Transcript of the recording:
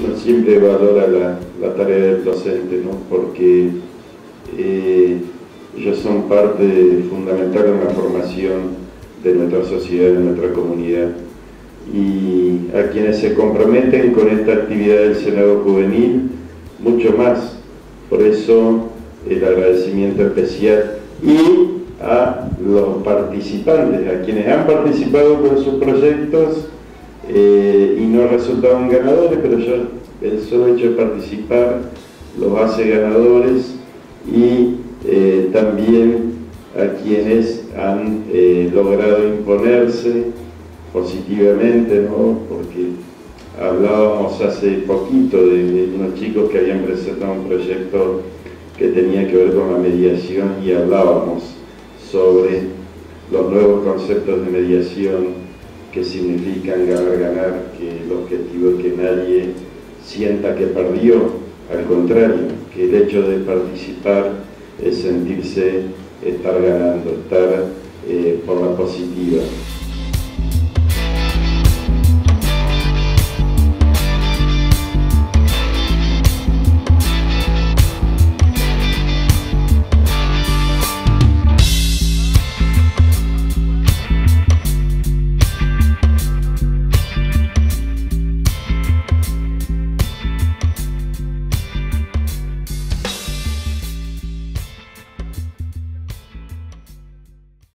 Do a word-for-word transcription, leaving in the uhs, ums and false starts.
uno siempre valora la, la tarea del docente, ¿no? Porque eh, ellos son parte fundamental en la formación de nuestra sociedad, de nuestra comunidad. Y a quienes se comprometen con esta actividad del Senado Juvenil, mucho más. Por eso el agradecimiento especial, y a los participantes, a quienes han participado con sus proyectos eh, y no resultaron ganadores, pero ya el solo hecho de participar los hace ganadores, y eh, también a quienes han eh, logrado imponerse positivamente, ¿no? Porque hablábamos hace poquito de, de unos chicos que habían presentado un proyecto que tenía que ver con la mediación, y hablábamos sobre los nuevos conceptos de mediación que significan ganar, ganar, que el objetivo es que nadie sienta que perdió, al contrario, que el hecho de participar es sentirse estar ganando, estar eh, por la positiva.